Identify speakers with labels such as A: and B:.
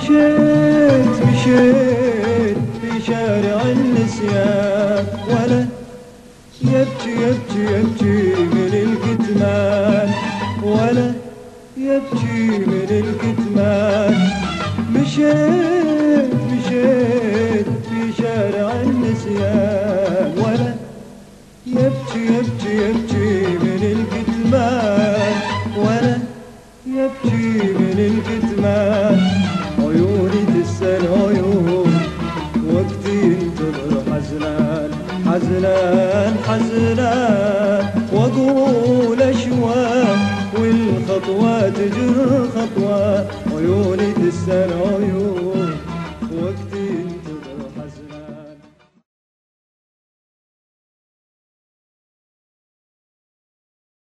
A: مشيت في شارع النسيان، ولا يبكي من الكتمان، ولا يبكي من الكتمان. مشيت في شارع النسيان، ولا يبكي من الكتمان، ولا يبكي من الكتمان. عيوني تسأل عيون وقتي ينتظر حزنان حزنان، واقول اشواق والخطوات تجر خطوات. عيوني تسأل عيون